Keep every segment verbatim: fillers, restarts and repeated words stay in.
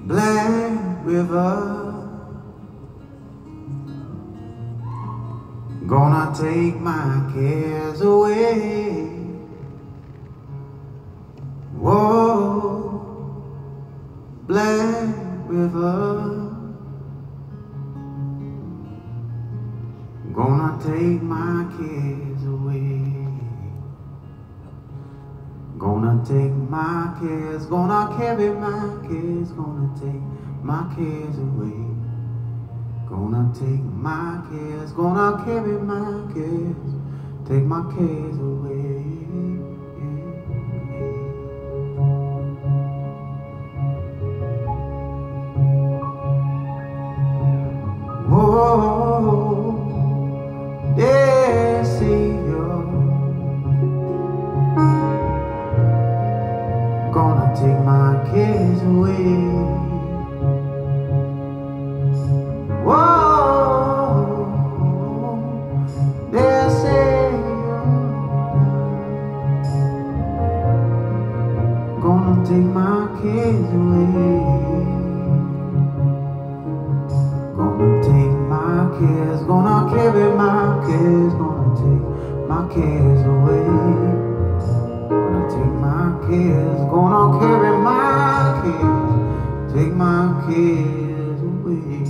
Black River, gonna take my cares away. Whoa, Black River, gonna take my cares away. Gonna take my cares, gonna carry my cares, gonna take my cares away. Gonna take my cares, gonna carry my cares, take my cares away. Whoa, dear Savior, gonna take my cares away. Whoa, dear Savior, gonna take my cares away. Gonna take my cares, gonna carry my cares, gonna take my cares away. Gonna take my cares, gonna carry my cares, take my cares away.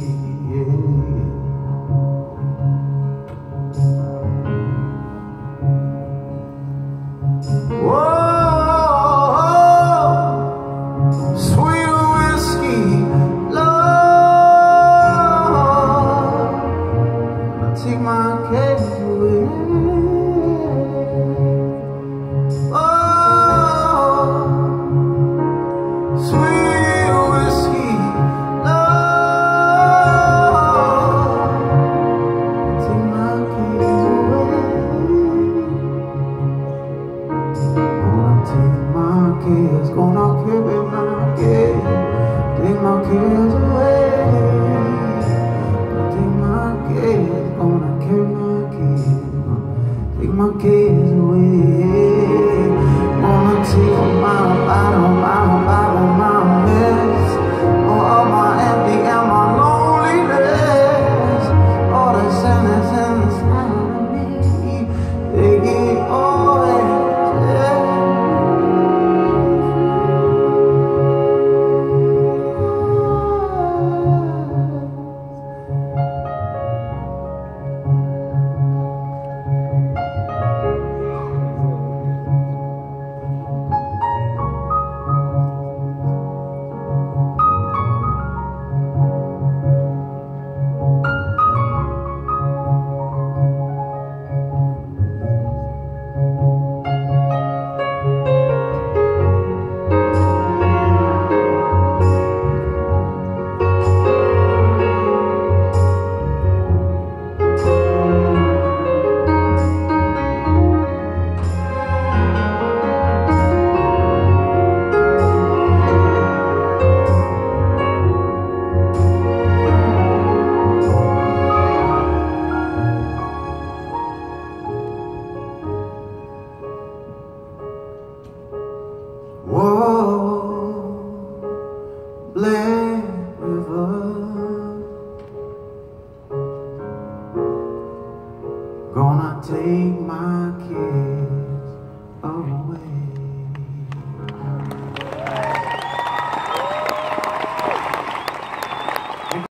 Whoa, sweet whiskey, Lord, gonna take my cares away. Gonna carry my cares, take my cares away. Gonna take my cares, gonna carry my cares, take my cares away. Gonna take my bottle, my bottle, my mess, all my empty and my loneliness, all the sadness inside of me, take it away. Whoa, Black River, gonna take my cares away.